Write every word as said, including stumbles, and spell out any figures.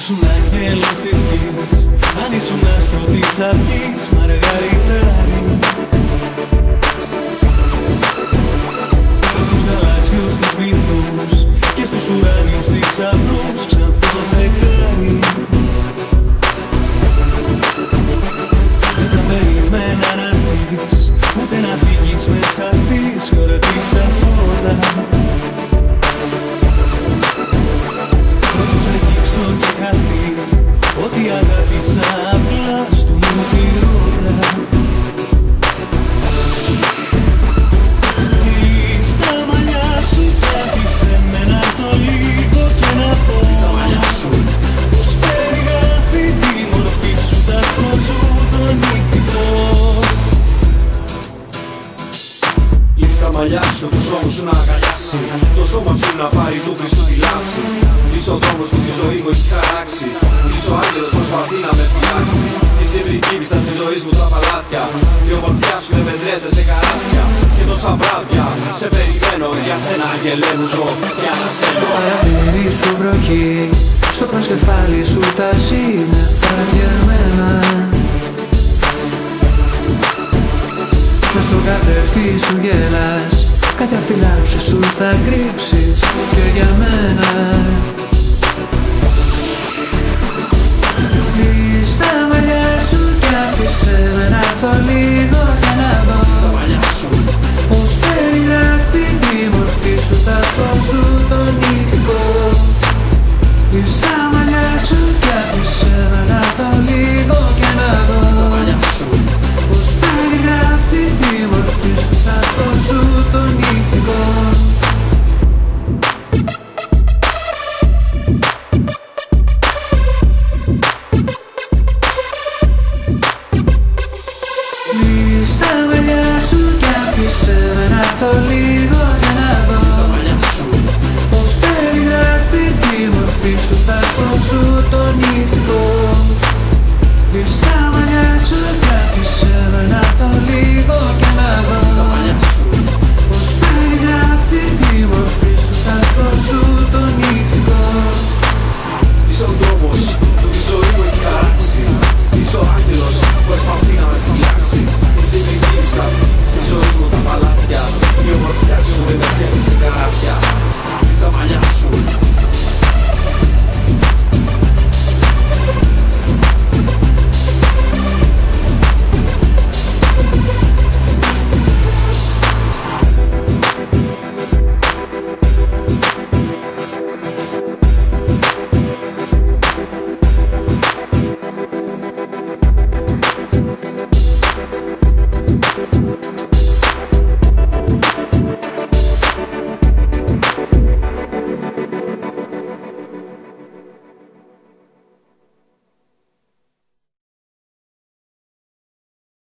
ήσουν άγγελος της γης, αν ήσουν άστρο της αυγής, Μαργαριτάρι. Στους γαλάζιους τους βυθούς και στους ουράνιους θησαυρούς, ξανθό φεγγάρι. Δεν θα περιμένα να έρθεις, ούτε να φύγεις μέσα στις γιορτής στα φώτα. Πρώτος αγγίξω και χαθεί, ό,τι αγάπησα απλά στου μου τη ρότα. Στα μαλλιά σου κάθισε με να το λίγο και να πω πως περιγράφει τη μορφή σου, τ' άκρο σου το νυχτικό. Στα μαλλιά σου, τους ώμους σου να αγκαλιάσει, το σώμα σου να πάρει του Χριστού τη λάμψη. Είσαι ο δρόμος που τη ζωή μου έχει χαράξει, είσαι ο άγγελος προσπαθεί να με φυλάξει. Είσαι η πριγκίπισσα της ζωής μου τα παλάτια, η ομορφιά σου δεν μετρέται σε καράβια. Και τόσα βράδια σε περιμένω, για σένα αγγελέ μου ζω και ανασένω. Παρατηρή σου βροχή, στο προσκεφάλι σου τα σύννεφα γερμένα. Μες στο κατρεφτί σου γέλας, κάτι απ' τη λάμψη σου θα κρύψει.